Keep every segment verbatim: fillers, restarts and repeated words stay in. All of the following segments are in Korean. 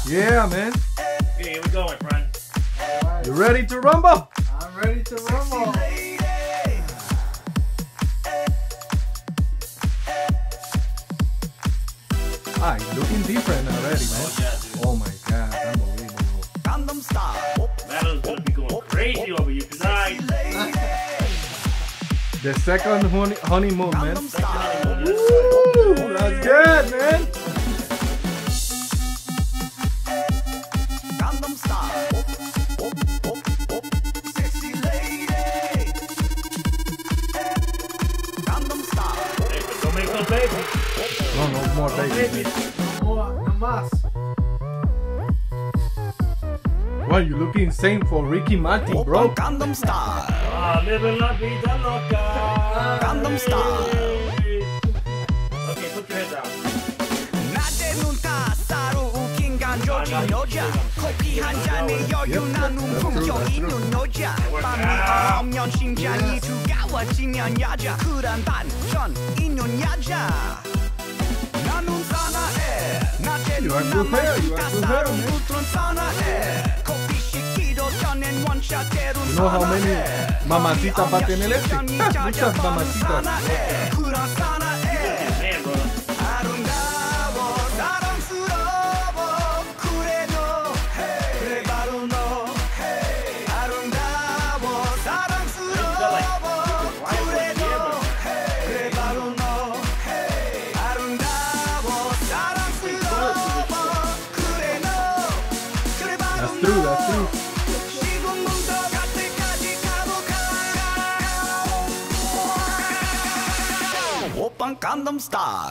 Yeah, man. Okay, here we go, my friend. You ready to rumble? I'm ready to rumble. Ah, you're looking different already, man. Oh, yeah, dude. Oh my god, unbelievable. Gangnam Style. Madeline's gonna be going crazy over you tonight. The second honey honeymoon, man. Gangnam Style. Woo, that's good, man. Gangnam Style. Sexy lady. Gangnam Style. Hey, but don't make no babies. No, no more No baby. babies. No more, no más. Well, you looking insane for Ricky Martin, bro. Gangnam Style. Ah, living la vida loca. Gangnam Style. Okay, put your head down. 낮에 눈 따사로 웃긴 간조진 여자 커피 한 잔에 여유 나눈 품격 있는 여자 밤이 오면 심장이 두가워지면 여자 쿨한 반전 있는 여자 나눈 사나해 낮에 You are 눈 good hair, 남아 you are good 따사로 hair, man. 웃던 사나해 커피 식기도 전엔 원샷대로 You know how many mamacitas va a tener este? Ah, muchas mamacitas. 쿨한 사나해 Man, brother. 아름다워 사랑스러워 그래 너 그래 바로 너 아름다워 사랑스러워 그래 너 그래 바로 너 아름다워 사랑스러워 그래 너 그래 바로 That's true, that's true. 지금부터 갈 때까지 가볼까 오빤 강남 스타일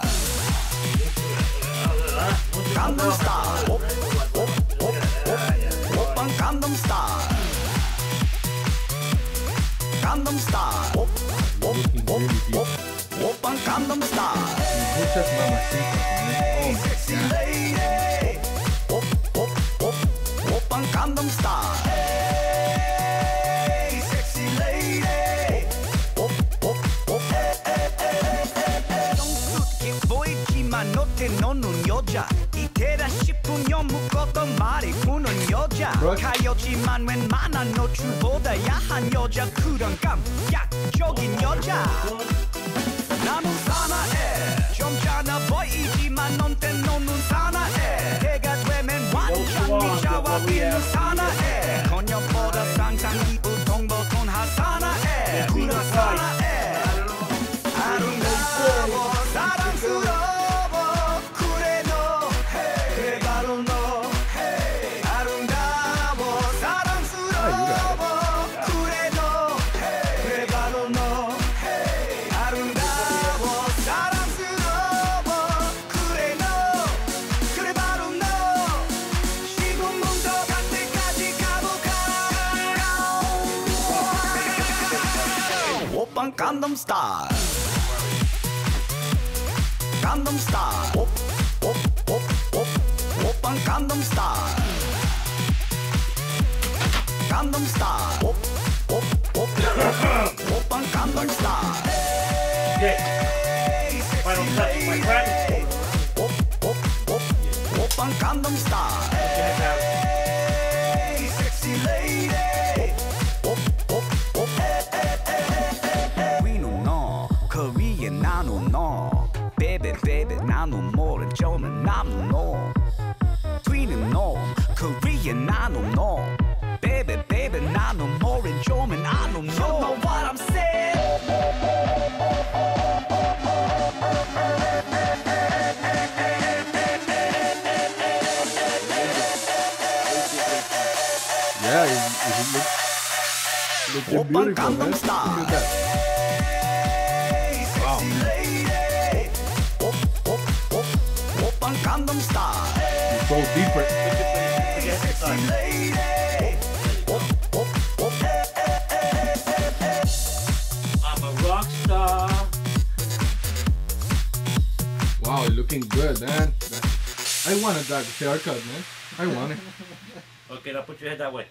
Gangnam Style. Op, op, op, op. Oppan Gangnam Style. Gangnam Style. Op, op, op, op. Oppan Gangnam Style. Muchas mamacitas, man. Oh my Sexy god. lady. Op, op, op. Oppan Gangnam Style. Sexy lady. Op, op, op. 정숙해 보이지만 너때 너는 여자 이때다 싶으면 묶었던 말이 우는 여자 Right. 가였지만 웬만한 노출보다 야한 여자 그런 감각적인 여자 나는 사나해 좀 작아 보이지만 넌때 너는 사나해 해가 되면 완전 미자와 비는 사나해 건녀보다 상상이 우통보통 하사나해 그런 사나해 아름다워 사랑스러워 그래 너 그래 바로 너 아름다워 사랑스러워 그래 너 그래 바로 너 아름다워 사랑스러워 그래 너 그래 바로 너 지금부터 갈 때까지 가볼까 오빤 강남 스타일 Gangnam Style. Op, op, op, op. Oppan Gangnam Style. Gangnam Style. Op, op, op. Oppan Gangnam Style. Okay, final touch, my friend. Op, op, op. Oppan Gangnam Style. Put your head down. Sexy lady. Op, op, op. 위는 너, 그 위에 나는 너. Baby, baby, 나는 모른 점은 남는 놈. 뒤는 놈, 그 위에 나는 놈. Baby, baby, 나는 모른 점은 아는 놈. You know what I'm saying? Yeah, it, it look, looking 오빤 beautiful, man. 강남 Look 스타일. at that. Wow. 오빤 강남 스타일. It's so different. I'm a rock star. Wow, you're looking good, man. I want a that haircut, man. I want it. Okay, now put your head that way.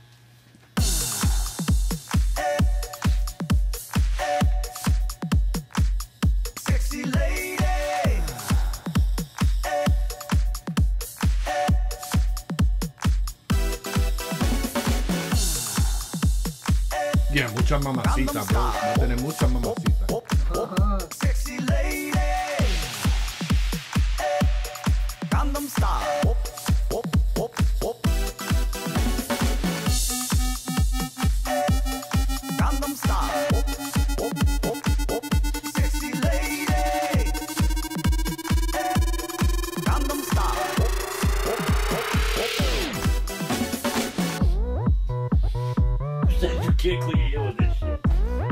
Sexy lady. Yeah, muchas mamacitas, bro. Va a tener muchas mamacitas. Sexy lady, Gangnam Style. Gangnam Style. Sexy lady, Gangnam Style. You can't clean your ear with this shit.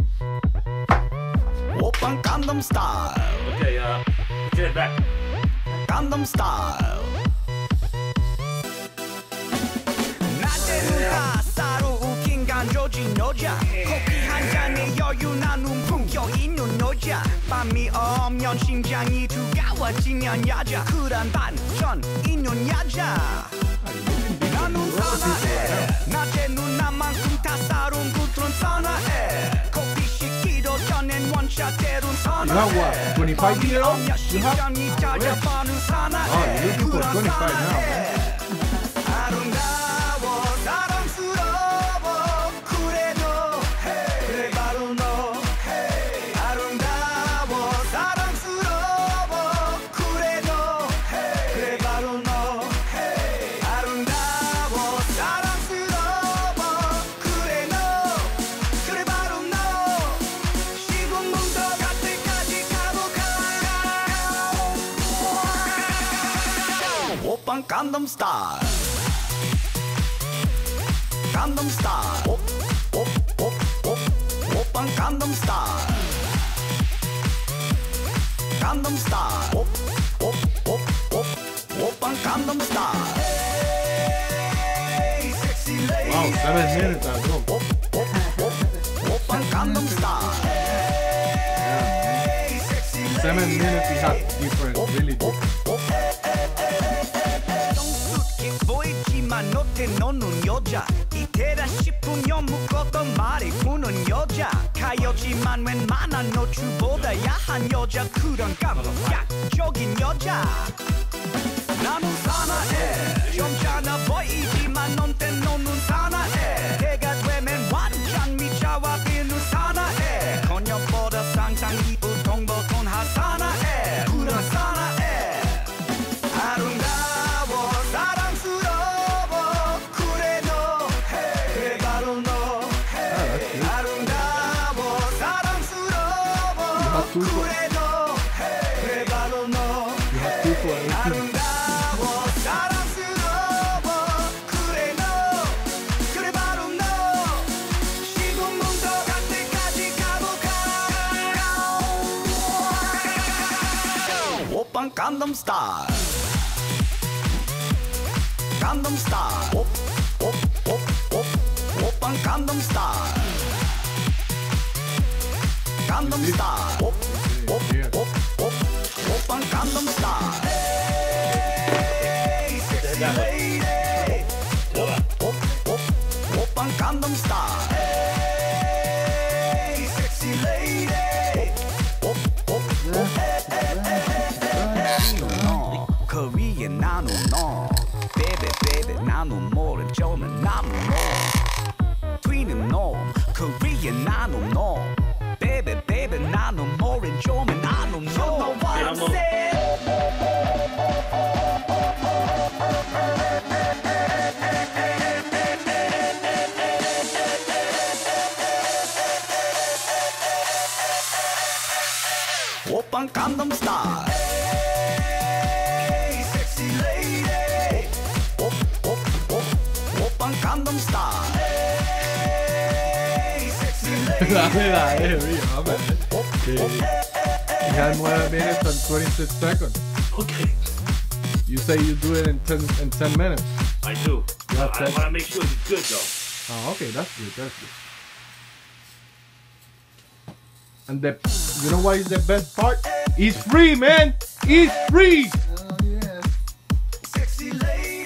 Open Gangnam Style. Okay, uh, put your head back. Gangnam Style. 낮에는 가사로 웃긴 간조진 여자 커피 한 잔에 여유 나눈 품격 있는 여자 밤이 오면 심장이 두가워지는 여자 그런 반전 있는 여자 나는 선화해 낮에 누나만큼 따사로운 구두는 선화해 커피 식기도 전엔 원샷 때론 You have what? 선화해 twenty-five year old? You have? 심장이 찾아보는 Oh, 선화해 you're looking for 그런 twenty-five now, 선화해 아름다워 사랑스러워 그래도 그래 바로 너 아름다워 사랑스러워 그래도 그래 바로 너 아름다워 사랑스러워 그래 너 그래 바로 너 시군 문도 갈 때까지 가볼까 오빤 강남 스타일 Gangnam Style. Op, op, op, op. Oppan Gangnam Style. Gangnam Style. Op, op, op, op. Oppan Gangnam Style. Hey, sexy lady. Wow, seven minutes, bro. Op, op, op. Oppan Gangnam Style. Hey, sexy lady. Seven minutes, he has different, really different. 성숙해 보이지만 너태 너는 여자 이때다 싶으면 묶었던 말이 구는 여자 가요지만 웬만한 노출보다 야한 여자 그런 감각적인 여자 나는 사나해 좀 작아 보이지만 넌때 너는 사나해 해가 되면 완전 미쳐와 비는 사나해 건역보다 상상이 보통 보통 하사나해 그런 사나해 아름다워 사랑스러워 그래 너 그래 바로 너 아름다워 사랑스러워 그래 너 그래 바로 너 아름다워 사랑스러워 그래 너 그래 바로 너 시군 문도 갈 때까지 가볼까 오빤 강남 스타일 Gangnam Style. Op, op, op, op. Oppan Gangnam Style. Gangnam Style. Op, op, op, op. Oppan Gangnam Style. Hey, sexy lady. Op, op, op. Oppan Gangnam Style. Hey, sexy lady. Op, op, op. 너, 그 위에 나는 너. Baby, baby, 나는 모른 척은 나는 너 Twin은 너, 그 위에 나는 너 Baby, baby, 나는 모른 척은 나는 너 You know what I'm saying? 오빤 강남 스타일 Gangnam Style. Hey, sexy lady. Dale, dale, río, hombre. Sí. Ya nueve minutes and twenty-six seconds. Okay, You say you do it in ten in ten minutes. I do. Yeah, I, I that's- want to make sure it's good though. Oh, okay, that's good, that's good. And the, you know what is the best part? It's free, man. It's free. Oh, yeah. Sexy lady.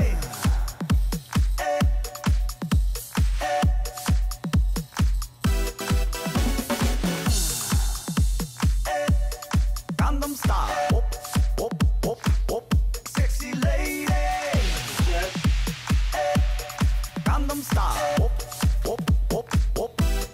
Gangnam Style. Op, op, op, op. Sexy lady. Gangnam Style. Op, op, op, op.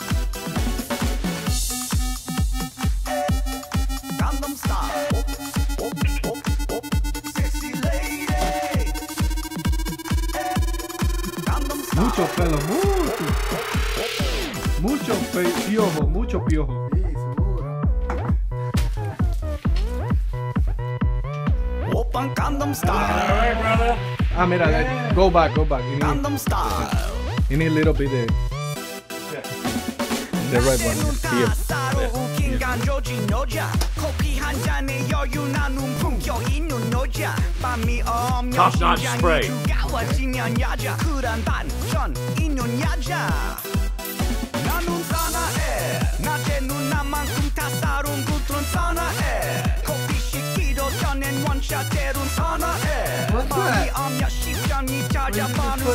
Mucho pelo, mucho. Mucho pe piojo, mucho piojo. Sì, sicuro. 오빤 Gangnam Style. Alright, brother. Ah, mira, Yeah. go back, go back. You need, Gangnam Style. you need a little bit of the right one. Here. 사로 웃긴 간조진 여자 커피 한 잔에 여유 나눈 품격 있는 여자 밤이 오면 Top-notch 심장이 spray. 두가워지면 여자 쿨한 반전 있는 여자 나눈 선화해 낮에 누나만큼 따사로운 구두는 선화해 커피 식기도 전엔 원샷 때론 선화해 What's 밤이 that? 오면 십점이 찾아보는